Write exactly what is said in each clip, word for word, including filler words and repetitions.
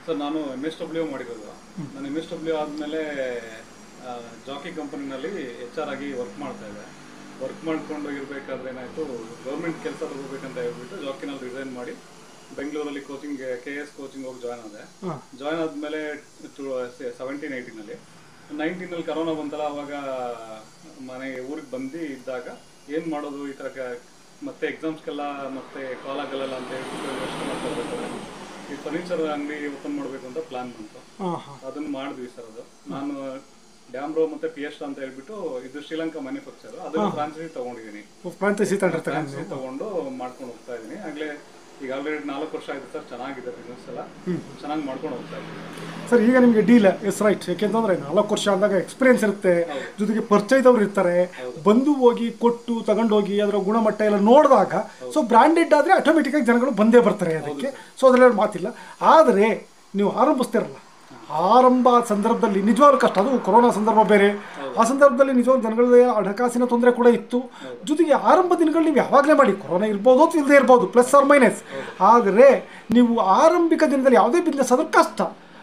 Sir ನಾನು M S W ಮಾಡಿರೋದು. ನಾನು ಎಮ್ ಎಸ್ ಡಬ್ಲ್ಯೂ ಆದಮೇಲೆ ಜಾಕಿ ಕಂಪನಿನಲ್ಲಿ ಎಚ್ ಆರ್ ಆಗಿ ವರ್ಕ್ ಮಾಡ್ತಾ ಇದ್ದೆ. ವರ್ಕ್ ಮಾಡ್ಕೊಂಡು ಇರಬೇಕಾದ್ರೆ ಏನಾಯಿತು, ಗೌರ್ಮೆಂಟ್ ಕೆಲಸ ತಗೋಬೇಕಂತ ಹೇಳ್ಬಿಟ್ಟು ಜಾಕಿನಲ್ಲಿ ರಿಸೈನ್ ಮಾಡಿ ಬೆಂಗಳೂರಲ್ಲಿ ಕೋಚಿಂಗ್ ಕೆ ಎಸ್ ಕೋಚಿಂಗ್ ಹೋಗಿ ಜಾಯ್ನ್ ಆದೆ. ಜಾಯ್ನ್ ಆದಮೇಲೆ ಟು ಸೆವೆಂಟೀನ್ ಏಯ್ಟೀನಲ್ಲಿ ನೈನ್ಟೀನಲ್ಲಿ ಕರೋನಾ ಬಂತಲ್ಲ, ಅವಾಗ ಮನೆಗೆ ಊರಿಗೆ ಬಂದು ಇದ್ದಾಗ ಏನು ಮಾಡೋದು, ಈ ಥರ ಮತ್ತೆ ಎಕ್ಸಾಮ್ಸ್ಗೆಲ್ಲ ಮತ್ತೆ ಕಾಲ್ ಆಗಲ್ಲ ಅಂತ ಹೇಳ್ಬಿಟ್ಟು ಯೋಚನೆ ಮಾಡ್ತಾ ಇರ್ಬೇಕಾದ್ರೆ ಈ ಫರ್ನಿಚರ್ ಅಂಗಡಿ ಓಪನ್ ಮಾಡಬೇಕು ಅಂತ ಪ್ಲಾನ್ ಬಂತು. ಅದನ್ನು ಮಾಡಿದ್ವಿ ಸರ್. ಅದು ನಾನು ಡ್ಯಾಮ್ರೋ ಮತ್ತೆ ಪಿ ಎಸ್ ಅಂತ ಹೇಳ್ಬಿಟ್ಟು ಇದು ಶ್ರೀಲಂಕಾ ಮ್ಯಾನುಫ್ಯಾಕ್ಚರ್, ಅದನ್ನ ಫ್ರಾಂಚೈಸಿ ತಗೊಂಡಿದ್ದೀನಿ. ಫ್ರಾಂಚೈಸಿ ತಗೊಂಡು ಮಾಡ್ಕೊಂಡು ಹೋಗ್ತಾ ಇದ್ದೀನಿ. ಆಗಲೇ ಈಗ ಆಲ್ರೆಡಿ ನಾಲ್ಕು ವರ್ಷ ಆಗಿದೆ ಸರ್. ಚೆನ್ನಾಗಿದೆ ಬಿಸ್ನೆಸ್ ಎಲ್ಲ, ಚೆನ್ನಾಗಿ ಮಾಡ್ಕೊಂಡು ಹೋಗ್ತಾ ಇದ್ದೀನಿ ಸರ್. ಈಗ ನಿಮಗೆ ಡೀಲ್ ಎಸ್ ರೈಟ್, ಯಾಕೆಂತಂದ್ರೆ ನಾಲ್ಕು ವರ್ಷ ಅಂದಾಗ ಎಕ್ಸ್ಪೀರಿಯನ್ಸ್ ಇರುತ್ತೆ, ಜೊತೆಗೆ ಪರಿಚಯದವ್ರು ಇರ್ತಾರೆ, ಬಂದು ಹೋಗಿ ಕೊಟ್ಟು ತಗೊಂಡೋಗಿ ಅದರ ಗುಣಮಟ್ಟ ಎಲ್ಲ ನೋಡಿದಾಗ ಸೊ ಬ್ರ್ಯಾಂಡೆಡ್ ಆದರೆ ಆಟೋಮೆಟಿಕ್ಕಾಗಿ ಜನಗಳು ಬಂದೇ ಬರ್ತಾರೆ ಅದಕ್ಕೆ. ಸೊ ಅದರಲ್ಲಿ ಮಾತಿಲ್ಲ. ಆದರೆ ನೀವು ಆರಂಭಿಸ್ತಿರಲ್ಲ, ಆರಂಭ ಸಂದರ್ಭದಲ್ಲಿ ನಿಜವಾಗ್ಲೂ ಕಷ್ಟ. ಅದು ಕೊರೋನಾ ಸಂದರ್ಭ ಬೇರೆ, ಆ ಸಂದರ್ಭದಲ್ಲಿ ನಿಜವಾಗ್ಲೂ ಜನಗಳಿಗೆ ಹಣಕಾಸಿನ ತೊಂದರೆ ಕೂಡ ಇತ್ತು. ಜೊತೆಗೆ ಆರಂಭ ದಿನಗಳು ನೀವು ಯಾವಾಗಲೇ ಮಾಡಿ, ಕೊರೋನಾ ಇರ್ಬೋದು ಅಥವಾ ಇಲ್ಲದೆ ಇರ್ಬೋದು, ಪ್ಲಸ್ ಆರ್ ಮೈನಸ್. ಆದರೆ ನೀವು ಆರಂಭಿಕ ದಿನದಲ್ಲಿ ಯಾವುದೇ ಬಿಸ್ನೆಸ್ ಆದರೂ ಕಷ್ಟ.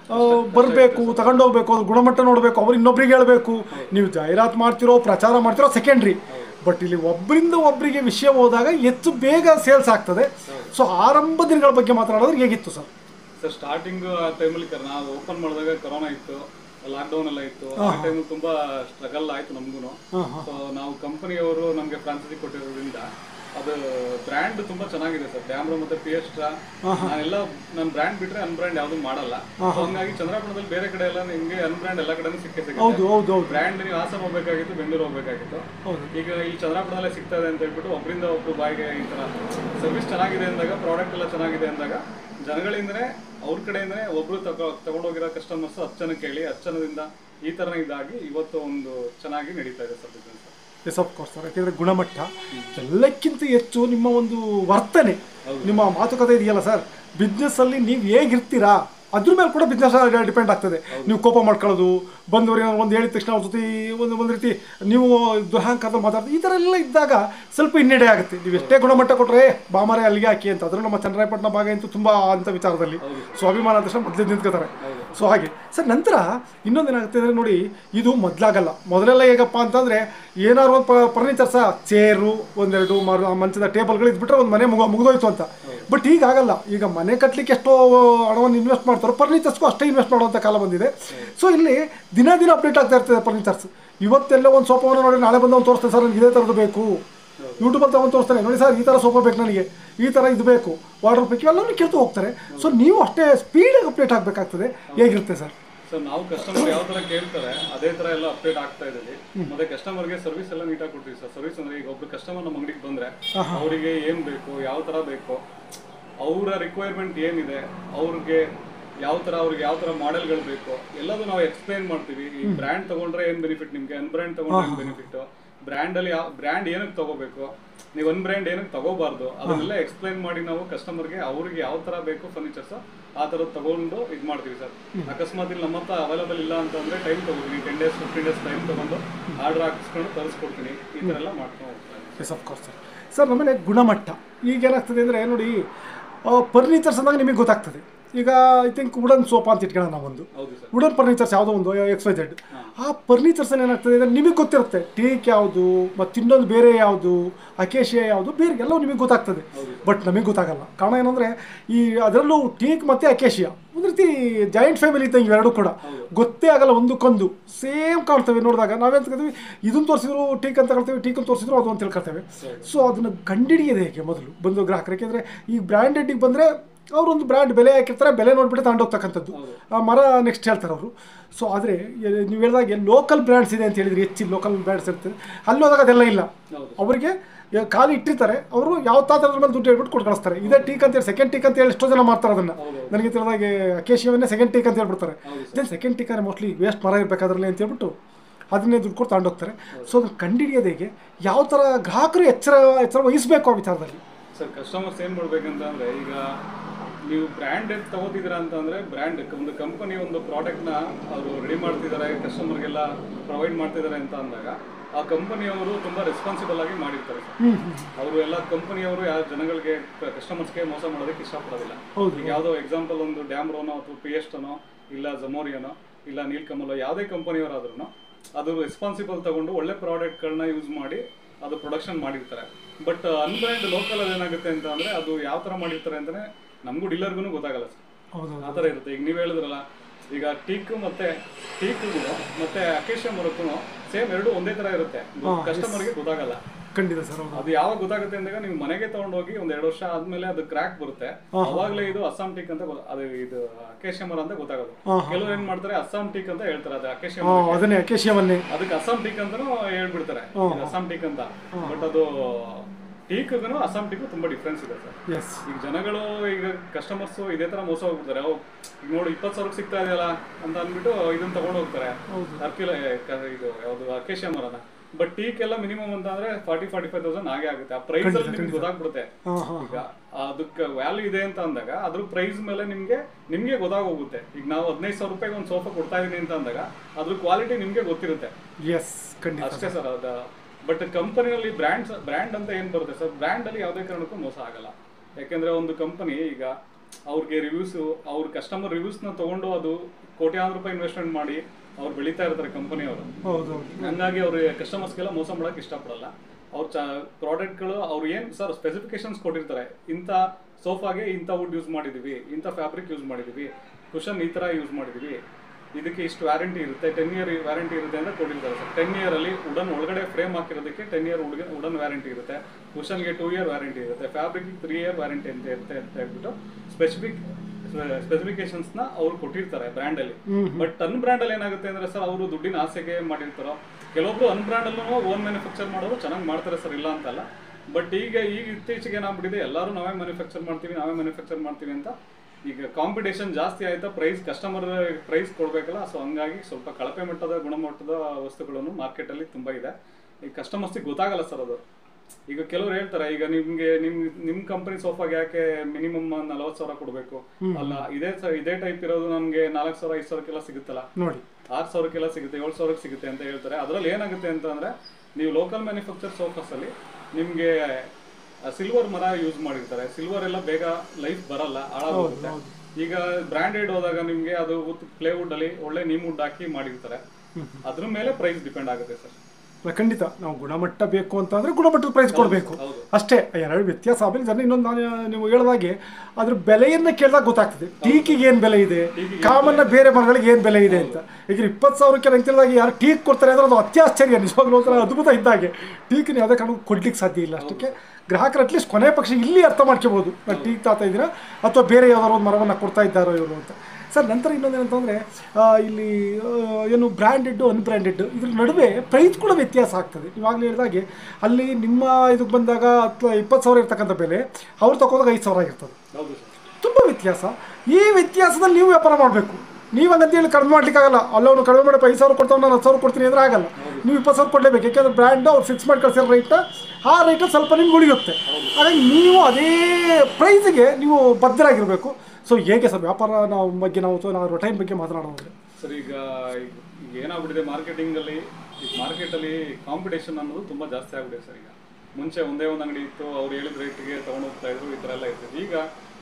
ಬರಬೇಕು, ತಗೊಂಡೋಗ್ಬೇಕು, ಅದು ಗುಣಮಟ್ಟ ನೋಡಬೇಕು, ಅವ್ರು ಇನ್ನೊಬ್ರಿಗೆ ಹೇಳಬೇಕು. ನೀವು ಜಾಹೀರಾತು ಮಾಡ್ತಿರೋ ಪ್ರಚಾರ ಮಾಡ್ತಿರೋ ಸೆಕೆಂಡ್ರಿ, ಬಟ್ ಇಲ್ಲಿ ಒಬ್ಬರಿಂದ ಒಬ್ಬರಿಗೆ ವಿಷಯ ಹೋದಾಗ ಹೆಚ್ಚು ಬೇಗ ಸೇಲ್ಸ್ ಆಗ್ತದೆ. ಸೊ ಆರಂಭ ದಿನಗಳ ಬಗ್ಗೆ ಮಾತನಾಡೋದು ಹೇಗಿತ್ತು ಸರ್? ಸರ್ ಸ್ಟಾರ್ಟಿಂಗ್ ಆ ಟೈಮಲ್ಲಿ ನಾವು ಓಪನ್ ಮಾಡಿದಾಗ ಕೊರೋನಾ ಇತ್ತು, ಲಾಕ್ಡೌನ್ ಎಲ್ಲ ಇತ್ತು. ಆ ಟೈಮ್ ತುಂಬಾ ಸ್ಟ್ರಗಲ್ ಆಯ್ತು ನಮಗೂ. ಸೊ ನಾವು ಕಂಪನಿಯವರು ನಮಗೆ ಫ್ರಾಂಚೈಸಿ ಕೊಟ್ಟಿರೋದ್ರಿಂದ ಅದು ಬ್ರ್ಯಾಂಡ್ ತುಂಬಾ ಚೆನ್ನಾಗಿದೆ ಸರ್. ಡ್ಯಾಮ್ರೋ ಮತ್ತೆ ಪಿ ಎಸ್ ನಾನೆಲ್ಲ ನನ್ನ ಬ್ರ್ಯಾಂಡ್ ಬಿಟ್ರೆ ಅನ್ ಬ್ರ್ಯಾಂಡ್ ಯಾವ್ದು ಮಾಡಲ್ಲ. ಹಂಗಾಗಿ ಚಂದ್ರಾಪುರದಲ್ಲಿ ಬೇರೆ ಕಡೆ ಎಲ್ಲ ನಿಮ್ಗೆ ಅನ್ ಬ್ರ್ಯಾಂಡ್ ಎಲ್ಲ ಕಡೆ ಸಿಕ್ಕೇ ಸಿಗುತ್ತೆ. ಬ್ರ್ಯಾಂಡ್ ನೀವು ಹಾಸನ ಹೋಗ್ಬೇಕಾಗಿತ್ತು, ಬೆಂಗಳೂರು ಹೋಗ್ಬೇಕಾಗಿತ್ತು. ಈಗ ಇಲ್ಲಿ ಚಂದ್ರಾಪುರದಲ್ಲೇ ಸಿಗ್ತಾ ಇದೆ ಅಂತ ಹೇಳ್ಬಿಟ್ಟು ಒಬ್ಬರಿಂದ ಒಬ್ರು ಬಾಯಿಗೆ ಈ ತರ ಸರ್ವಿಸ್ ಚೆನ್ನಾಗಿದೆ ಅಂದಾಗ, ಪ್ರಾಡಕ್ಟ್ ಎಲ್ಲ ಚೆನ್ನಾಗಿದೆ ಅಂದಾಗ ಜನಗಳಿಂದನೇ ಅವ್ರ ಕಡೆಯಿಂದನೇ ಒಬ್ರು ತಗೊ ತಗೊಂಡೋಗಿರೋ ಕಸ್ಟಮರ್ಸ್ ಹತ್ತು ಜನ ಕೇಳಿ ಹತ್ತು ಜನದಿಂದ ಈ ತರ ಇದಾಗಿ ಇವತ್ತು ಒಂದು ಚೆನ್ನಾಗಿ ನಡೀತಾ ಇದೆ sir business. Yes of course sir. ಯಾಕೆಂದರೆ ಗುಣಮಟ್ಟ ಎಲ್ಲಕ್ಕಿಂತ ಹೆಚ್ಚು ನಿಮ್ಮ ಒಂದು ವರ್ತನೆ, ನಿಮ್ಮ ಮಾತುಕತೆ ಇದೆಯಲ್ಲ ಸರ್, ಬಿಸ್ನೆಸ್ಸಲ್ಲಿ ನೀವು ಹೇಗಿರ್ತೀರಾ ಅದ್ರ ಮೇಲೆ ಕೂಡ ಬಿಸ್ನೆಸ್ ಡಿಪೆಂಡ್ ಆಗ್ತದೆ. ನೀವು ಕೋಪ ಮಾಡ್ಕೊಳ್ಳೋದು, ಬಂದವರಿಗೆ ಒಂದು ಹೇಳಿದ ತಕ್ಷಣ ಅವ್ರ ಜೊತೆ ಒಂದು ಒಂದು ರೀತಿ ನೀವು ದುರಹಂಕಾರದಲ್ಲಿ ಮಾತಾಡೋದು, ಈ ಥರ ಎಲ್ಲ ಇದ್ದಾಗ ಸ್ವಲ್ಪ ಹಿನ್ನಡೆ ಆಗುತ್ತೆ. ನೀವು ಎಷ್ಟೇ ಗುಣಮಟ್ಟ ಕೊಟ್ಟರೆ ಬಾಮಾರೆ ಅಲ್ಲಿಗೆ ಹಾಕಿ ಅಂತ. ಅದರಲ್ಲೂ ನಮ್ಮ ಚನ್ನರಾಯಪಟ್ಟಣ ಭಾಗ ಅಂತೂ ತುಂಬ ಅಂಥ ವಿಚಾರದಲ್ಲಿ ಸ್ವಾಭಿಮಾನ ತಕ್ಷಣ ಮೊದಲೇ ನಿಂತ್ಕೋತಾರೆ. ಸೊ ಹಾಗೆ ಸರ್. ನಂತರ ಇನ್ನೊಂದೇನಾಗುತ್ತೆ ಅಂದರೆ ನೋಡಿ, ಇದು ಮೊದಲಾಗಲ್ಲ. ಮೊದಲೆಲ್ಲ ಹೇಗಪ್ಪ ಅಂತಂದರೆ ಏನಾದ್ರು ಒಂದು ಫರ್ನಿಚರ್ಸ, ಚೇರು ಒಂದೆರಡು ಮರ ಮಂಚದ ಟೇಬಲ್ಗಳು ಇದ್ಬಿಟ್ರೆ ಒಂದು ಮನೆ ಮುಗ ಮುಗಿದೋಯ್ತು ಅಂತ. ಬಟ್ ಈಗ ಆಗಲ್ಲ. ಈಗ ಮನೆ ಕಟ್ಟಲಿಕ್ಕೆ ಎಷ್ಟೋ ಹಣವನ್ನು ಇನ್ವೆಸ್ಟ್ ಮಾಡ್ತಾರೋ, ಫರ್ನಿಚರ್ಸ್ಗೂ ಅಷ್ಟೇ ಇನ್ವೆಸ್ಟ್ ಮಾಡುವಂಥ ಕಾಲ ಬಂದಿದೆ. ಸೊ ಇಲ್ಲಿ ದಿನ ದಿನ ಅಪ್ಡೇಟ್ ಆಗ್ತಾ ಇರ್ತದೆ ಫರ್ನಿಚರ್ಸ್. ಇವತ್ತೆಲ್ಲ ಒಂದು ಸೋಫಾವನ್ನು ನೋಡಿ ನಾಳೆ ಬಂದು ಅವ್ನು ತೋರಿಸ್ತಾರೆ, ಸರ್ ನನಗೆ ಇದೇ ಥರದ್ದು ಬೇಕು. ಯೂಟ್ಯೂಬಲ್ಲಿ ತಗೊಂಡು ತೋರಿಸ್ತಾನೆ, ನೋಡಿ ಸರ್ ಈ ಥರ ಸೋಫಾ ಬೇಕು ನನಗೆ, ಈ ಥರ ಇದು ಬೇಕು, ವಾರ್ಡ್ರೋಬ್ ಬೇಕು, ಎಲ್ಲರೂ ಕೇಳ್ತು ಹೋಗ್ತಾರೆ. ಸೊ ನೀವು ಅಷ್ಟೇ ಸ್ಪೀಡಾಗಿ ಅಪ್ಡೇಟ್ ಆಗಬೇಕಾಗ್ತದೆ. ಹೇಗಿರುತ್ತೆ ಸರ್? ಸರ್ ನಾವು ಕಸ್ಟಮರ್ ಯಾವ ತರ ಕೇಳ್ತಾರೆ ಅದೇ ತರ ಎಲ್ಲ ಅಪ್ಡೇಟ್ ಆಗ್ತಾ ಇದ್ದೀವಿ. ಮತ್ತೆ ಕಸ್ಟಮರ್ಗೆ ಸರ್ವಿಸ್ ಎಲ್ಲ ನೀಟಾಗಿ ಕೊಡ್ತೀವಿ ಸರ್. ಸರ್ವಿಸ್ ಅಂದ್ರೆ ಈಗ ಒಬ್ರು ಕಸ್ಟಮರ್ ನಮ್ಮ ಅಂಗಡಿಗೆ ಬಂದ್ರೆ ಅವರಿಗೆ ಏನ್ ಬೇಕು, ಯಾವ ತರ ಬೇಕು, ಅವರ ರಿಕ್ವೈರ್ಮೆಂಟ್ ಏನಿದೆ, ಅವ್ರಿಗೆ ಯಾವ ತರ ಅವ್ರಿಗೆ ಯಾವ ತರ ಮಾಡೆಲ್ಗಳು ಬೇಕು ಎಲ್ಲದೂ ನಾವು ಎಕ್ಸ್ಪ್ಲೈನ್ ಮಾಡ್ತೀವಿ. ಈ ಬ್ರ್ಯಾಂಡ್ ತಗೊಂಡ್ರೆ ಏನ್ ಬೆನಿಫಿಟ್ ನಿಮ್ಗೆ, ಅನ್ ಬ್ರ್ಯಾಂಡ್ ತಗೊಂಡ್ರೆ ಏನ್ ಬೆನಿಫಿಟ್, ಬ್ರ್ಯಾಂಡ್ ಅಲ್ಲಿ ಯಾವ ಬ್ರ್ಯಾಂಡ್ ಏನಕ್ಕೆ ತಗೋಬೇಕು, ನೀವು ಒನ್ ಬ್ರ್ಯಾಂಡ್ ಏನಕ್ಕೆ ತಗೋಬಾರ್ದು, ಅದನ್ನೆಲ್ಲ ಎಕ್ಸ್ಪ್ಲೈನ್ ಮಾಡಿ ನಾವು ಕಸ್ಟಮರ್ಗೆ ಅವ್ರಿಗೆ ಯಾವ ತರ ಬೇಕು ಫರ್ನಿಚರ್ಸ್ ಆ ತರ ತಗೊಂಡು ಇದು ಮಾಡ್ತೀವಿ ಸರ್. ಅಕಸ್ಮಾತ್ ಇಲ್ಲಿ ನಮ್ಮ ಹತ್ರ ಅವೈಲೇಬಲ್ ಇಲ್ಲ ಅಂತಂದ್ರೆ ಟೈಮ್ ತಗೋತೀನಿ, ten days fifteen days time ತಗೊಂಡು ಆರ್ಡರ್ ಹಾಕಿಸ್ಕೊಂಡು ತರಿಸ್ಕೊಡ್ತೀನಿ. ಈ ಥರ ಎಲ್ಲ ಮಾಡ್ಕೊಂಡು ಹೋಗ್ತಾರೆ. Yes of course sir. Sir ನಮ್ಮನೆ ಗುಣಮಟ್ಟ ಈಗ ಏನಾಗ್ತದೆ ಅಂದರೆ ನೋಡಿ, ಫರ್ನಿಚರ್ಸ್ ಅಂದಾಗ ನಿಮಗೆ ಗೊತ್ತಾಗ್ತದೆ. ಈಗ ಐ ಥಿಂಕ್ ವುಡನ್ ಸೋಫಾ ಅಂತ ಇಟ್ಕೊಳ್ಳೋಣ ನಾವೊಂದು, ವುಡನ್ ಫರ್ನಿಚರ್ಸ್ ಯಾವುದೋ ಒಂದು ಎಕ್ಸ್ ವೈ ಝೆಡ್. ಆ ಫರ್ನಿಚರ್ಸ್ ಏನಾಗ್ತದೆ ಅಂದರೆ ನಿಮಗೆ ಗೊತ್ತಿರುತ್ತೆ ಟೀಕ್ ಯಾವುದು ಮತ್ತು ಇನ್ನೊಂದು ಬೇರೆ ಯಾವುದು, ಅಕೇಶಿಯಾ ಯಾವುದು, ಬೇರೆ ಎಲ್ಲವೂ ನಿಮಗೆ ಗೊತ್ತಾಗ್ತದೆ. ಬಟ್ ನಮಗೆ ಗೊತ್ತಾಗಲ್ಲ. ಕಾರಣ ಏನಂದರೆ ಈ ಅದರಲ್ಲೂ ಟೀಕ್ ಮತ್ತು ಅಕೇಶಿಯಾ ಒಂದು ರೀತಿ ಜಾಯಿಂಟ್ ಫ್ಯಾಮಿಲಿ ಇದ್ದಂಗೆ ಇವೆರಡೂ ಕೂಡ ಗೊತ್ತೇ ಆಗಲ್ಲ, ಒಂದಕ್ಕೊಂದು ಸೇಮ್ ಕಾಣ್ತವೆ. ನೋಡಿದಾಗ ನಾವೇನು ತಗೋತೀವಿ, ಇದನ್ನು ತೋರಿಸಿದ್ರು ಟೀಕ್ ಅಂತ ತಗೊಳ್ತೀವಿ, ಟೀಕನ್ನು ತೋರಿಸಿದ್ರು ಅದು ಅಂತ ತಿಳ್ಕೊಳ್ತೇವೆ. ಸೊ ಅದನ್ನು ಕಂಡುಹಿಡಿಯೋದು ಹೇಗೆ ಮೊದಲು ಬಂದು ಗ್ರಾಹಕರು? ಯಾಕೆಂದರೆ ಈ ಬ್ರ್ಯಾಂಡೆಡ್ಗೆ ಬಂದರೆ ಅವರೊಂದು ಬ್ರ್ಯಾಂಡ್ ಬೆಲೆ ಹಾಕಿರ್ತಾರೆ, ಬೆಲೆ ನೋಡಿಬಿಟ್ಟು ತಗೊಂಡೋಗ್ತಕ್ಕಂಥದ್ದು, ಆ ಮರ ನೆಕ್ಸ್ಟ್ ಹೇಳ್ತಾರೆ ಅವರು. ಸೊ ಆದರೆ ನೀವು ಹೇಳಿದಾಗೆ ಲೋಕಲ್ ಬ್ರ್ಯಾಂಡ್ಸ್ ಇದೆ ಅಂತ ಹೇಳಿದ್ರೆ, ಹೆಚ್ಚಿನ ಲೋಕಲ್ ಬ್ರ್ಯಾಂಡ್ಸ್ ಇರ್ತದೆ. ಅಲ್ಲಿ ಹೋದಾಗ ಅದೆಲ್ಲ ಇಲ್ಲ. ಅವರಿಗೆ ಖಾಲಿ ಇಟ್ಟಿರ್ತಾರೆ, ಅವರು ಯಾವ ತಾತರ ಮೇಲೆ ದುಡ್ಡು ಹೇಳ್ಬಿಟ್ಟು ಕೊಟ್ಟು ಕಳಿಸ್ತಾರೆ. ಇದೇ ಟೀಕ್ ಅಂತೇಳಿ ಸೆಕೆಂಡ್ ಟೀಕ್ ಅಂತ ಹೇಳಿ ಎಷ್ಟೋ ಜನ ಮಾಡ್ತಾರೆ ಅದನ್ನು. ನನಗೆ ತಿಳಿದಾಗೆ ಅಕೇಶಿಯವನ್ನೇ ಸೆಕೆಂಡ್ ಟೀಕ್ ಅಂತ ಹೇಳ್ಬಿಡ್ತಾರೆ. ದೆನ್ ಸೆಕೆಂಡ್ ಟೀಕ್ ಅಂದರೆ ಮೋಸ್ಟ್ಲಿ ವೇಸ್ಟ್ ಮರ ಇರಬೇಕಾದ್ರಲ್ಲಿ ಅಂತ ಹೇಳ್ಬಿಟ್ಟು ಅದನ್ನೇ ದುಡ್ಡು ಕೊಟ್ಟು ತಗೊಂಡೋಗ್ತಾರೆ. ಸೊ ಅದನ್ನು ಕಂಡುಹಿಡಿಯೋದು ಹೇಗೆ, ಯಾವ ಥರ ಗ್ರಾಹಕರು ಎಚ್ಚರ ಎಚ್ಚರ ವಹಿಸಬೇಕು ಆ ವಿಚಾರದಲ್ಲಿ? ಸರ್ ಕಸ್ಟಮರ್ಸ್ ಏನು ಮಾಡಬೇಕಂತಂದರೆ, ಈಗ ನೀವು ಬ್ರ್ಯಾಂಡ್ ತಗೋತಿದ್ದೀರಾ ಅಂತಂದರೆ, ಬ್ರ್ಯಾಂಡ್ ಒಂದು ಕಂಪನಿ ಒಂದು ಪ್ರಾಡಕ್ಟ್ನ ಅವರು ರೆಡಿ ಮಾಡ್ತಿದ್ದಾರೆ, ಕಸ್ಟಮರ್ಗೆಲ್ಲ ಪ್ರೊವೈಡ್ ಮಾಡ್ತಿದ್ದಾರೆ ಅಂತ ಅಂದಾಗ ಆ ಕಂಪನಿಯವರು ತುಂಬಾ ರೆಸ್ಪಾನ್ಸಿಬಲ್ ಆಗಿ ಮಾಡಿರ್ತಾರೆ ಅವರು ಎಲ್ಲ ಕಂಪನಿಯವರು ಯಾವ ಜನಗಳಿಗೆ ಕಸ್ಟಮರ್ಸ್ಗೆ ಮೋಸ ಮಾಡೋದಕ್ಕೆ ಇಷ್ಟಪಡೋದಿಲ್ಲ. ಈಗ ಯಾವುದೋ ಎಕ್ಸಾಂಪಲ್ ಒಂದು ಡ್ಯಾಮ್ರೋನೋ ಅಥವಾ ಪಿಯೆಸ್ಟನೋ ಇಲ್ಲ ಜಮೋರಿಯನೋ ಇಲ್ಲ ನೀಲ್ಕಮಲೋ ಯಾವುದೇ ಕಂಪನಿಯವರಾದ್ರೂ ಅದು ರೆಸ್ಪಾನ್ಸಿಬಲ್ ತಗೊಂಡು ಒಳ್ಳೆ ಪ್ರಾಡಕ್ಟ್ಗಳನ್ನ ಯೂಸ್ ಮಾಡಿ ಅದು ಪ್ರೊಡಕ್ಷನ್ ಮಾಡಿರ್ತಾರೆ. ಬಟ್ ಅನ್ಬ್ರ್ಯಾಂಡ್ ಲೋಕಲ್ ಅದು ಏನಾಗುತ್ತೆ ಅಂತ ಅಂದ್ರೆ ಅದು ಯಾವ ತರ ಮಾಡಿರ್ತಾರೆ ಅಂತಾನೆ ನಮಗೂ ಡೀಲರ್ಗೂ ಗೊತ್ತಾಗಲ್ಲ ಸರ್. ಆ ಥರ ಇರುತ್ತೆ. ಈಗ ನೀವು ಹೇಳಿದ್ರಲ್ಲ, ಈಗ ಟೀಕ್ ಮತ್ತೆ ಟೀಕ್ ಮತ್ತೆ ಅಕೇಶಿಯಾ ಮರಕ್ಕೂ ಸೇಮ್ ಎರಡು ಒಂದೇ ತರ ಇರುತ್ತೆ, ಕಸ್ಟಮರ್ಗೆ ಗೊತ್ತಾಗಲ್ಲ. ಖಂಡಿತ ಸರ್. ಅದು ಯಾವಾಗ ಗೊತ್ತಾಗುತ್ತೆ ಅಂದಾಗ ನೀವು ಮನೆಗೆ ತಗೊಂಡೋಗಿ ಒಂದ್ ಎರಡು ವರ್ಷ ಆದ್ಮೇಲೆ ಅದು ಕ್ರ್ಯಾಕ್ ಬರುತ್ತೆ, ಅವಾಗಲೇ ಇದು ಅಸ್ಸಾಂ ಟೀಕ್ ಅಂತ ಅದು ಇದು ಅಕೇಶಿಯಾ ಮರ ಅಂತ ಗೊತ್ತಾಗೋದು. ಕೆಲವರು ಏನ್ ಮಾಡ್ತಾರೆ ಅಸ್ಸಾಂ ಟೀಕ್ ಅಂತ ಹೇಳ್ತಾರೆ, ಅದು ಅಕೇಶಿಯಾ ಅದಕ್ಕೆ ಅಸ್ಸಾಂ ಟೀಕ್ ಅಂತಾನು ಹೇಳ್ಬಿಡ್ತಾರೆ ಅಸ್ಸಾಂ ಟೀಕ್ ಅಂತ. ಬಟ್ ಅದು ಟೀಕ್ಗೂ ಅಸ್ಸಾಂ ಟೀಕು ತುಂಬಾ ಡಿಫ್ರೆನ್ಸ್ ಇದೆ ಸರ್. ಈಗ ಜನಗಳು ಈಗ ಕಸ್ಟಮರ್ಸ್ ಇದೇ ತರ ಮೋಸ ಹೋಗ್ಬಿಡ್ತಾರೆ. ಅವು ಈಗ ನೋಡಿ ಇಪ್ಪತ್ತು ಸಾವಿರಕ್ಕೆ ಸಿಗ್ತಾ ಇದೆಯಲ್ಲ ಅಂತ ಅಂದ್ಬಿಟ್ಟು ಇದನ್ನ ತಗೊಂಡು ಹೋಗ್ತಾರೆ ಅರ್ಕಿಲ ಇದು ಯಾವ್ದು ಅಕೇಶಿಯಾ ಮರನ. ಬಟ್ ಟೀಕ್ ಎಲ್ಲ ಮಿನಿಮಮ್ ಅಂತ ಅಂದ್ರೆ ಫಾರ್ಟಿ ಫಾರ್ಟಿ ಫೈವ್ ತೌಸಂಡ್ ಹಾಗೆ ಆಗುತ್ತೆ. ಆ ಪ್ರೈಸ್ ಅಲ್ಲಿ ನಿಮ್ಗೆ ಗೊತ್ತಾಗ್ಬಿಡುತ್ತೆ. ಈಗ ಅದಕ್ಕೆ ವ್ಯಾಲ್ಯೂ ಇದೆ ಅಂತ ಅಂದಾಗ ಅದ್ರ ಪ್ರೈಸ್ ಮೇಲೆ ನಿಮ್ಗೆ ನಿಮ್ಗೆ ಗೊತ್ತಾಗೋಗುತ್ತೆ. ಈಗ ನಾವು ಹದಿನೈದು ಸಾವಿರ ರೂಪಾಯಿಗೆ ಒಂದು ಸೋಫಾ ಕೊಡ್ತಾ ಇದೀನಿ ಅಂತ ಅಂದಾಗ ಅದ್ರ ಕ್ವಾಲಿಟಿ ನಿಮ್ಗೆ ಗೊತ್ತಿರುತ್ತೆ ಅಷ್ಟೇ ಸರ್. ಅದ ಬಟ್ ಕಂಪನಿಯಲ್ಲಿ ಬ್ರ್ಯಾಂಡ್ಸ್ ಬ್ರ್ಯಾಂಡ್ ಅಂತ ಏನ್ ಬರುತ್ತೆ ಸರ್, ಬ್ರ್ಯಾಂಡ್ ಅಲ್ಲಿ ಯಾವುದೇ ಕಾರಣಕ್ಕೂ ಮೋಸ ಆಗಲ್ಲ. ಯಾಕೆಂದ್ರೆ ಒಂದು ಕಂಪನಿ ಈಗ ಅವ್ರಿಗೆ ರಿವ್ಯೂಸ್ ಅವ್ರ ಕಸ್ಟಮರ್ ರಿವ್ಯೂಸ್ ನ ತಗೊಂಡು ಅದು ಕೋಟ್ಯಾಂತರ ರೂಪಾಯಿ ಇನ್ವೆಸ್ಟ್ಮೆಂಟ್ ಮಾಡಿ ಅವ್ರು ಬೆಳೀತಾ ಇರ್ತಾರೆ ಕಂಪನಿಯವರು. ಹಂಗಾಗಿ ಅವ್ರ ಕಸ್ಟಮರ್ಸ್ಗೆಲ್ಲ ಮೋಸ ಮಾಡಕ್ ಇಷ್ಟಪಡಲ್ಲ. ಅವ್ರ ಚ ಪ್ರಾಡಕ್ಟ್ಗಳು ಅವ್ರು ಏನ್ ಸರ್ ಸ್ಪೆಸಿಫಿಕೇಶನ್ಸ್ ಕೊಟ್ಟಿರ್ತಾರೆ, ಇಂಥ ಸೋಫಾಗೆ ಇಂಥ ವುಡ್ ಯೂಸ್ ಮಾಡಿದೀವಿ, ಇಂಥ ಫ್ಯಾಬ್ರಿಕ್ ಯೂಸ್ ಮಾಡಿದೀವಿ, ಕುಷನ್ ಈ ತರ ಯೂಸ್ ಮಾಡಿದೀವಿ, ಇದಕ್ಕೆ ಇಷ್ಟು ವ್ಯಾರಂಟಿ ಇರುತ್ತೆ, ಟೆನ್ ಇಯರ್ ವ್ಯಾರಂಟಿ ಇರುತ್ತೆ ಅಂತ ಕೊಟ್ಟಿರ್ತಾರೆ ಸರ್. ಟೆನ್ ಇಯರ್ ಅಲ್ಲಿ ವುಡನ್ ಒಳಗಡೆ ಫ್ರೇಮ್ ಹಾಕಿರೋದಕ್ಕೆ ಟೆನ್ ಇಯರ್ ವುಡನ್ ವ್ಯಾರಂಟಿ ಇರುತ್ತೆ, ಕುಷನ್ಗೆ ಟೂ ಇಯರ್ ವ್ಯಾರಂಟಿ ಇರುತ್ತೆ, ಫ್ಯಾಬ್ರಿಕ್ ತ್ರೀ ಇಯರ್ ವ್ಯಾರಂಟಿ ಅಂತ ಇರುತ್ತೆ ಅಂತ ಹೇಳ್ಬಿಟ್ಟು ಸ್ಪೆಸಿಫಿಕ್ ಸ್ಪೆಸಿಫಿಕೇಶನ್ಸ್ ನ ಅವ್ರು ಕೊಟ್ಟಿರ್ತಾರೆ ಬ್ರ್ಯಾಂಡ್ ಅಲ್ಲಿ. ಬಟ್ ಅನ್ ಬ್ರ್ಯಾಂಡ್ ಅಲ್ಲಿ ಏನಾಗುತ್ತೆ ಅಂದ್ರೆ ಸರ್ ಅವರು ದುಡ್ಡಿನ ಆಸೆಗೆ ಮಾಡಿರ್ತಾರೋ, ಕೆಲವೊಬ್ರು ಅನ್ ಬ್ರ್ಯಾಂಡ್ ಅಲ್ಲೂ ಓನ್ ಮ್ಯಾನುಫ್ಯಾಕ್ಚರ್ ಮಾಡೋರು ಚೆನ್ನಾಗಿ ಮಾಡ್ತಾರೆ ಸರ್, ಇಲ್ಲ ಅಂತಲ್ಲ. ಬಟ್ ಈಗ ಈಗ ಇತ್ತೀಚೆಗೆ ಏನಾಗ್ಬಿಟ್ಟಿದೆ, ಎಲ್ಲರೂ ನಾವೇ ಮ್ಯಾನುಫ್ಯಾಕ್ಚರ್ ಮಾಡ್ತೀವಿ ನಾವೇ ಮ್ಯಾನುಫ್ಯಾಕ್ಚರ್ ಮಾಡ್ತೀವಿ ಅಂತ ಈಗ ಕಾಂಪಿಟೇಷನ್ ಜಾಸ್ತಿ ಆಯ್ತಾ, ಪ್ರೈಸ್ ಕಸ್ಟಮರ್ ಪ್ರೈಸ್ ಕೊಡ್ಬೇಕಲ್ಲ, ಸೊ ಹಂಗಾಗಿ ಸ್ವಲ್ಪ ಕಳಪೆ ಮಟ್ಟದ ಗುಣಮಟ್ಟದ ವಸ್ತುಗಳನ್ನು ಮಾರ್ಕೆಟ್ ಅಲ್ಲಿ ತುಂಬಾ ಇದೆ. ಈಗ ಕಸ್ಟಮರ್ಸ್ಗೆ ಗೊತ್ತಾಗಲ್ಲ ಸರ್ ಅದು. ಈಗ ಕೆಲವರು ಹೇಳ್ತಾರೆ, ಈಗ ನಿಮ್ಗೆ ನಿಮ್ ನಿಮ್ ಕಂಪನಿ ಸೋಫಾಗೆ ಯಾಕೆ ಮಿನಿಮಮ್ ನಲವತ್ತು ಸಾವಿರ ಕೊಡ್ಬೇಕು, ಅಲ್ಲ ಇದೇ ಇದೇ ಟೈಪ್ ಇರೋದು ನಮ್ಗೆ ನಾಲ್ಕು ಸಾವಿರ ಐದು ಸಾವಿರಕ್ಕೆಲ್ಲ ಸಿಗುತ್ತಲ್ಲ, ನೋಡಿ ಆರು ಸಾವಿರಕ್ಕೆಲ್ಲ ಸಿಗುತ್ತೆ, ಏಳು ಸಾವಿರಕ್ಕೆ ಸಿಗುತ್ತೆ ಅಂತ ಹೇಳ್ತಾರೆ. ಅದ್ರಲ್ಲಿ ಏನಾಗುತ್ತೆ ಅಂತ ಅಂದ್ರೆ, ನೀವು ಲೋಕಲ್ ಮ್ಯಾನುಫ್ಯಾಕ್ಚರ್ ಸೋಫಾಸ್ ಅಲ್ಲಿ ನಿಮ್ಗೆ ಸಿಲ್ವರ್ ಮರ ಯೂಸ್ ಮಾಡಿರ್ತಾರೆ, ಸಿಲ್ವರ್ ಎಲ್ಲ ಬೇಗ ಲೈಫ್ ಬರಲ್ಲ, ಹಾಳಾಗುತ್ತೆ. ಈಗ ಬ್ರಾಂಡೆಡ್ ಹೋದಾಗ ನಿಮ್ಗೆ ಅದು ಪ್ಲೇವುಡ್ ಅಲ್ಲಿ ಒಳ್ಳೆ ನೀಮ್ ವುಡ್ ಹಾಕಿ ಮಾಡಿರ್ತಾರೆ, ಅದ್ರ ಮೇಲೆ ಪ್ರೈಸ್ ಡಿಪೆಂಡ್ ಆಗುತ್ತೆ ಸರ್. ಖಂಡಿತ ನಾವು ಗುಣಮಟ್ಟ ಬೇಕು ಅಂತಂದ್ರೆ ಗುಣಮಟ್ಟದ ಪ್ರೈಸ್ ಕೊಡಬೇಕು ಅಷ್ಟೇ, ಎರಡು ವ್ಯತ್ಯಾಸ. ಆಮೇಲೆ ಜನ ಇನ್ನೊಂದು ನಾನು ನೀವು ಹೇಳಿದಾಗೆ ಅದ್ರ ಬೆಲೆಯನ್ನ ಕೇಳಿದಾಗ ಗೊತ್ತಾಗ್ತದೆ, ಟೀಕಿಗೆ ಏನು ಬೆಲೆ ಇದೆ, ಕಾಮನ್ನ ಬೇರೆ ಮರಗಳಿಗೆ ಏನು ಬೆಲೆ ಇದೆ ಅಂತ. ಈಗ ಇಪ್ಪತ್ತು ಸಾವಿರಕ್ಕೆ ನಂಗೆ ತಿಳಿದಾಗ ಯಾರು ಟೀಕ್ ಕೊಡ್ತಾರೆ ಅಂದ್ರೆ ಅದು ಅತ್ಯಾಶ್ಚರ್ಯ, ನಿಜವಾಗ್ಲೂ ಒಂಥರ ಅದ್ಭುತ ಇದ್ದಾಗೆ. ಟೀಕಿನ ಯಾವುದೇ ಕಾರಣಕ್ಕೂ ಕೊಡ್ಲಿಕ್ಕೆ ಸಾಧ್ಯ ಇಲ್ಲ. ಅಷ್ಟಕ್ಕೆ ಗ್ರಾಹಕರು ಅಟ್ಲೀಸ್ಟ್ ಕೊನೆ ಪಕ್ಷ ಇಲ್ಲಿ ಅರ್ಥ ಮಾಡ್ಕೋಬೋದು, ನಾನು ಟೀಕ್ ತಾತಾ ಇದ್ದೀರಾ ಅಥವಾ ಬೇರೆ ಯಾವ್ದಾದ್ರು ಒಂದು ಮರವನ್ನು ಕೊಡ್ತಾ ಇದ್ದಾರೋ ಇವರು ಅಂತ. ಸರ್ ನಂತರ ಇನ್ನೊಂದೇನಂತಂದರೆ, ಇಲ್ಲಿ ಏನು ಬ್ರ್ಯಾಂಡೆಡ್ ಅನ್ಬ್ರ್ಯಾಂಡೆಡ್ ಇದ್ರ ನಡುವೆ ಪ್ರೈಸ್ ಕೂಡ ವ್ಯತ್ಯಾಸ ಆಗ್ತದೆ. ಇವಾಗಲೇ ಹೇಳಿದಾಗೆ ಅಲ್ಲಿ ನಿಮ್ಮ ಇದಕ್ಕೆ ಬಂದಾಗ ಅಥವಾ ಇಪ್ಪತ್ತು ಸಾವಿರ ಇರ್ತಕ್ಕಂಥ ಬೆಲೆ ಅವ್ರು ತಗೋದಾಗ ಐದು ಸಾವಿರ ಆಗಿರ್ತದೆ, ತುಂಬ ವ್ಯತ್ಯಾಸ. ಈ ವ್ಯತ್ಯಾಸದಲ್ಲಿ ನೀವು ವ್ಯಾಪಾರ ಮಾಡಬೇಕು. ನೀವು ಹಂಗಂತೇಳಿ ಕಡಿಮೆ ಮಾಡ್ಲಿಕ್ಕಾಗಲ್ಲ. ಅಲ್ಲವನು ಕಡಿಮೆ ಮಾಡಿ ಐದು ಸಾವಿರ ಕೊಡ್ತಾವೆ, ನಾನು ಹತ್ತು ಸಾವಿರ ಕೊಡ್ತೀನಿ ಅಂದರೆ ಆಗಲ್ಲ. ನೀವು ಇಪ್ಪತ್ತು ಸಾವಿರ ಕೊಡಲೇಬೇಕು, ಯಾಕೆಂದರೆ ಬ್ರ್ಯಾಂಡು ಅವ್ರು ಫಿಕ್ಸ್ ಮಾಡಿ ಕಳಿಸಿರೋ ರೇಟ್ ಆ ರೇಟಲ್ಲಿ ಸ್ವಲ್ಪ ನಿಮ್ಗೆ ಉಳಿಯುತ್ತೆ. ಹಾಗಾಗಿ ನೀವು ಅದೇ ಪ್ರೈಸಿಗೆ ನೀವು ಬದ್ಧರಾಗಿರಬೇಕು. ಸೊ ಹೇಗೆ ಸರ್ ವ್ಯಾಪಾರ ನಾವು ಬಗ್ಗೆ ನಾವು ನಾವು ಟೈಮ್ ಬಗ್ಗೆ ಮಾತನಾಡೋದು ಸರ್. ಈಗ ಈಗ ಏನಾಗ್ಬಿಟ್ಟಿದೆ ಮಾರ್ಕೆಟಿಂಗಲ್ಲಿ, ಈಗ ಮಾರ್ಕೆಟಲ್ಲಿ ಕಾಂಪಿಟೇಷನ್ ಅನ್ನೋದು ತುಂಬ ಜಾಸ್ತಿ ಆಗ್ಬಿಟ್ಟಿದೆ ಸರ್. ಈಗ ಮುಂಚೆ ಒಂದೇ ಒಂದು ಅಂಗಡಿ ಇತ್ತು, ಅವ್ರು ಹೇಳಿದ ರೇಟಿಗೆ ತೊಗೊಂಡು ಹೋಗ್ತಾ ಇದ್ರು, ಈ ಥರ ಎಲ್ಲ ಇರ್ತದೆ. ಈಗ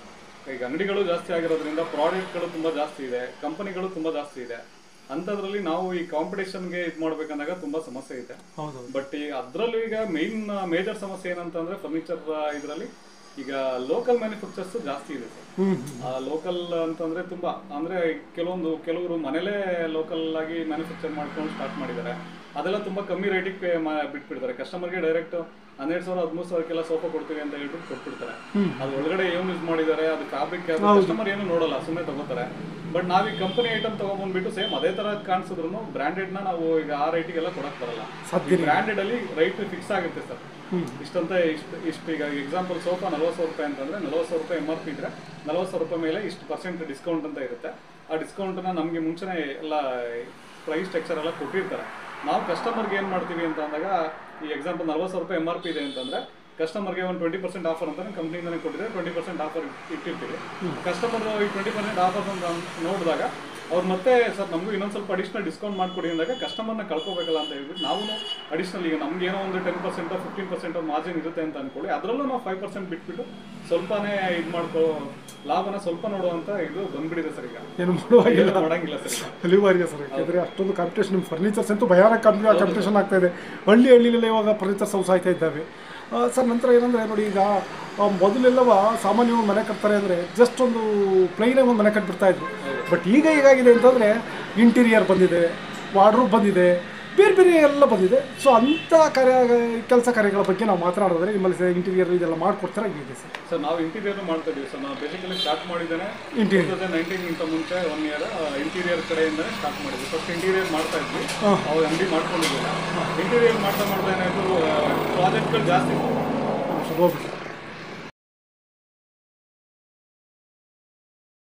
ಈಗ ಅಂಗಡಿಗಳು ಜಾಸ್ತಿ ಆಗಿರೋದ್ರಿಂದ ಪ್ರಾಡಕ್ಟ್ಗಳು ತುಂಬ ಜಾಸ್ತಿ ಇದೆ, ಕಂಪನಿಗಳು ತುಂಬ ಜಾಸ್ತಿ ಇದೆ. ಅಂಥದ್ರಲ್ಲಿ ನಾವು ಈ ಕಾಂಪಿಟೇಷನ್ಗೆ ಇದು ಮಾಡ್ಬೇಕಂದಾಗ ತುಂಬ ಸಮಸ್ಯೆ ಇದೆ. ಬಟ್ ಈ ಅದರಲ್ಲೂ ಈಗ ಮೇನ್ ಮೇಜರ್ ಸಮಸ್ಯೆ ಏನಂತಂದ್ರೆ ಫರ್ನಿಚರ್ ಇದರಲ್ಲಿ ಈಗ ಲೋಕಲ್ ಮ್ಯಾನುಫ್ಯಾಕ್ಚರ್ಸ್ ಜಾಸ್ತಿ ಇದೆ ಸರ್. ಲೋಕಲ್ ಅಂತಂದ್ರೆ ತುಂಬಾ ಅಂದ್ರೆ ಕೆಲವೊಂದು ಕೆಲವರು ಮನೇಲೇ ಲೋಕಲ್ ಆಗಿ ಮ್ಯಾನುಫ್ಯಾಕ್ಚರ್ ಮಾಡ್ಕೊಂಡು ಸ್ಟಾರ್ಟ್ ಮಾಡಿದ್ದಾರೆ. ಅದೆಲ್ಲ ತುಂಬಾ ಕಮ್ಮಿ ರೇಟಿಗೆ ಬಿಟ್ಬಿಡ್ತಾರೆ. ಕಸ್ಟಮರ್ಗೆ ಡೈರೆಕ್ಟ್ ಹನ್ನೆರಡು ಸಾವಿರ ಹದಿಮೂರು ಸಾವಿರಕ್ಕೆಲ್ಲ ಸೋಫಾ ಕೊಡ್ತೀವಿ ಅಂತ ಹೇಳ್ಬಿಟ್ಟು ಕೊಟ್ಬಿಡ್ತಾರೆ. ಅದು ಒಳಗಡೆ ಏನು ಯೂಸ್ ಮಾಡಿದ್ದಾರೆ, ಅದು ಫ್ಯಾಬ್ರಿಕ್ ಕಸ್ಟಮರ್ ಏನು ನೋಡಲ್ಲ, ಸುಮ್ಮನೆ ತಗೋತಾರೆ. ಬಟ್ ನಾವ್ ಈ ಕಂಪನಿ ಐಟಮ್ ತಗೊಂಡ್ಬಂದ್ಬಿಟ್ಟು ಸೇಮ್ ಅದೇ ತರ ಕಾಣಿಸಿದ್ರು ಬ್ರಾಂಡೆಡ್ ನ ನಾವು ಈಗ ಆ ರೇಟಿಗೆಲ್ಲ ಕೊಡಕ್ ಬರಲ್ಲ. ಬ್ರಾಂಡೆಡ್ ಅಲ್ಲಿ ರೈಟ್ ಫಿಕ್ಸ್ ಆಗುತ್ತೆ ಸರ್, ಇಷ್ಟಂತ ಇಷ್ಟು ಇಷ್ಟು. ಈಗ ಎಕ್ಸಾಂಪಲ್ ಸೋಫಾ ನಲ್ವತ್ತು ಸಾವಿರ ರೂಪಾಯಿ ಅಂತಂದ್ರೆ ನಲ್ವತ್ತು ಸಾವಿರ ರೂಪಾಯಿ ಎಮ್ ಆರ್ ಪಿ ಇದ್ರೆ ನಲ್ವತ್ತು ಸಾವಿರ ರೂಪಾಯಿ ಮೇಲೆ ಇಷ್ಟು ಪರ್ಸೆಂಟ್ ಡಿಸ್ಕೌಂಟ್ ಅಂತ ಇರುತ್ತೆ. ಆ ಡಿಸ್ಕೌಂಟ್ನ ನಮಗೆ ಮುಂಚೆನೇ ಎಲ್ಲ ಪ್ರೈಸ್ ಸ್ಟ್ರಕ್ಚರ್ ಎಲ್ಲ ಕೊಟ್ಟಿರ್ತಾರೆ. ನಾವು ಕಸ್ಟಮರ್ಗೆ ಏನು ಮಾಡ್ತೀವಿ ಅಂತ ಅಂದಾಗ, ಈ ಎಕ್ಸಾಂಪಲ್ ನಲ್ವತ್ತು ಸಾವಿರ ರೂಪಾಯಿ ಎಮ್ ಆರ್ ಪಿ ಇದೆ ಅಂತಂದ್ರೆ ಕಸ್ಟಮರ್ಗೆ ಒಂದು ಟ್ವೆಂಟಿ ಪರ್ಸೆಂಟ್ ಆಫರ್ ಅಂತ ಕಂಪ್ನಿಯಿಂದನೇ ಕೊಟ್ಟಿದ್ರೆ ಟ್ವೆಂಟಿ ಪರ್ಸೆಂಟ್ ಆಫರ್ ಇಟ್ಟಿರ್ತೀವಿ. ಕಸ್ಟಮರ್ ಈ ಟ್ವೆಂಟಿ ಪರ್ಸೆಂಟ್ ಆಫರ್ ಅಂತ ನೋಡಿದಾಗ ಅವ್ರು ಮತ್ತೆ ಸರ್ ನಮಗೂ ಇನ್ನೊಂದು ಸ್ವಲ್ಪ ಅಡಿಷನಲ್ ಡಿಸ್ಕೌಂಟ್ ಮಾಡಿಕೊಡಿ ಅಂದಾಗ ಕಸ್ಟಮರ್ನ ಕಳ್ಕೋಬೇಕಲ್ಲ ಅಂತ ಹೇಳ್ಬಿಟ್ಟು ನಾವು ಅಡಿಷನಲ್ ಈಗ ನಮ್ಗೆ ಏನೋ ಒಂದು ten percent fifteen percent margin ಇರುತ್ತೆ ಅಂತ ಅನ್ಕೊಳ್ಳಿ, ಅದರಲ್ಲೂ ನಾವು ಫೈವ್ ಪರ್ಸೆಂಟ್ ಬಿಟ್ಬಿಟ್ಟು ಸ್ವಲ್ಪನೇ ಇದು ಮಾಡ್ಕೋ ಲಾಭನ ಸ್ವಲ್ಪ ನೋಡುವಂತ ಇದು ಬಂದ್ಬಿಡಿದೆ ಸರ್. ಈಗ ಏನು ಮಾಡುವಾಗಿಲ್ಲ, ಮಾಡಂಗಿಲ್ಲ ಸರ್, ಅನಿವಾರ್ಯ ಸರ್. ಯಾಕಂದರೆ ಅಷ್ಟೊಂದು ಕಾಂಪಿಟೇಷನ್, ನಿಮ್ಮ ಫರ್ನಿಚರ್ಸ್ ಅಂತೂ ಭಯಾನಕ ಕಾಂಪಿಟೇಷನ್ ಆಗ್ತಾ ಇದೆ. ಹಳ್ಳಿ ಹಳ್ಳಿಲೆಲ್ಲ ಇವಾಗ ಫರ್ನಿಚರ್ಸ್ ಹೌಸ್ ಆಯ್ತಾ ಇದ್ದಾವೆ ಸರ್. ನಂತರ ಏನಂದರೆ ನೋಡಿ, ಈಗ ಮೊದಲೆಲ್ಲವ ಸಾಮಾನ್ಯವಾಗಿ ಮನೆ ಕಟ್ತಾರೆ ಅಂದರೆ ಜಸ್ಟ್ ಒಂದು ಪ್ಲೈನಾಗಿ ಒಂದು ಮನೆ ಕಟ್ಬಿಡ್ತಾ ಇದ್ರು. ಬಟ್ ಈಗ ಹೇಗಾಗಿದೆ ಅಂತಂದರೆ ಇಂಟೀರಿಯರ್ ಬಂದಿದೆ, ವಾರ್ಡ್ರೂಮ್ ಬಂದಿದೆ, ಬೇರೆ ಬೇರೆ ಎಲ್ಲ ಬಂದಿದೆ. ಸೊ ಅಂಥ ಕಾರ್ಯ ಕೆಲಸ ಕಾರ್ಯಗಳ ಬಗ್ಗೆ ನಾವು ಮಾತನಾಡಿದ್ರೆ ನಿಮ್ಮಲ್ಲಿ ಇಂಟೀರಿಯರ್ ಇದೆಲ್ಲ ಮಾಡಿಕೊಡ್ತಾರೆ ಹೇಗೆ ಸರ್? ಸರ್ ನಾವು ಇಂಟೀರಿಯರ್ ಮಾಡ್ತಾ ಇದ್ದೀವಿ ಸರ್. ನಾವು ಬೇಸಿಕಲಿ ಸ್ಟಾರ್ಟ್ ಮಾಡಿದ್ದೇನೆ ಇಂಟೀರಿಯರ್ ಟೂ ತೌಸಂಡ್ ನೈನ್ಟೀನ್ಗಿಂತ ಮುಂಚೆ ಒನ್ ಇಯರ್ ಇಂಟೀರಿಯರ್ ಕಡೆಯಿಂದಲೇ ಸ್ಟಾರ್ಟ್ ಮಾಡಿದ್ವಿ. ಫಸ್ಟ್ ಇಂಟೀರಿಯರ್ ಮಾಡ್ತಾ ಇದ್ವಿ, ಅವ್ರು ಅಂಗಡಿ ಮಾಡ್ಕೊಂಡಿದ್ದಿಲ್ಲ. ಇಂಟೀರಿಯರ್ ಮಾಡ್ತಾ ಮಾಡ್ತಾ ಏನಾಯಿತು, ಪ್ರಾಜೆಕ್ಟ್ಗಳು ಜಾಸ್ತಿ ಹೋಗ್ಬಿಟ್ಟು